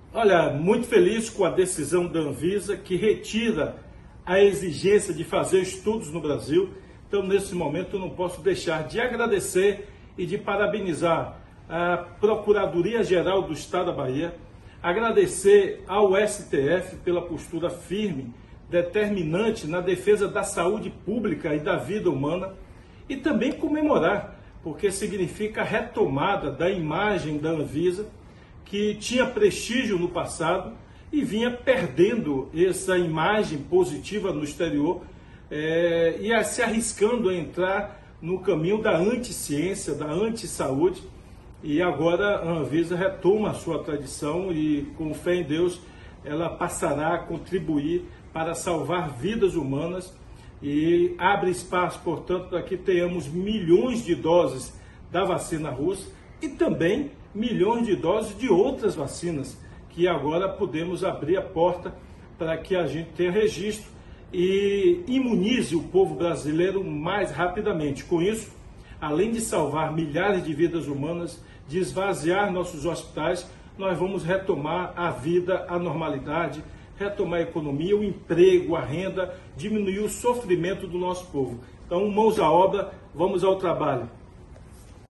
Olha, muito feliz com a decisão da Anvisa, que retira a exigência de fazer estudos no Brasil. Então, nesse momento, eu não posso deixar de agradecer e de parabenizar a Procuradoria-Geral do Estado da Bahia, agradecer ao STF pela postura firme, determinante na defesa da saúde pública e da vida humana, e também comemorar, porque significa a retomada da imagem da Anvisa, que tinha prestígio no passado e vinha perdendo essa imagem positiva no exterior e se arriscando a entrar no caminho da anticiência, da antissaúde. E agora a Anvisa retoma a sua tradição e, com fé em Deus, ela passará a contribuir para salvar vidas humanas e abre espaço, portanto, para que tenhamos milhões de doses da vacina russa e também milhões de doses de outras vacinas, que agora podemos abrir a porta para que a gente tenha registro e imunize o povo brasileiro mais rapidamente. Com isso, além de salvar milhares de vidas humanas, de esvaziar nossos hospitais, nós vamos retomar a vida, a normalidade, retomar a economia, o emprego, a renda, diminuir o sofrimento do nosso povo. Então, mãos à obra, vamos ao trabalho.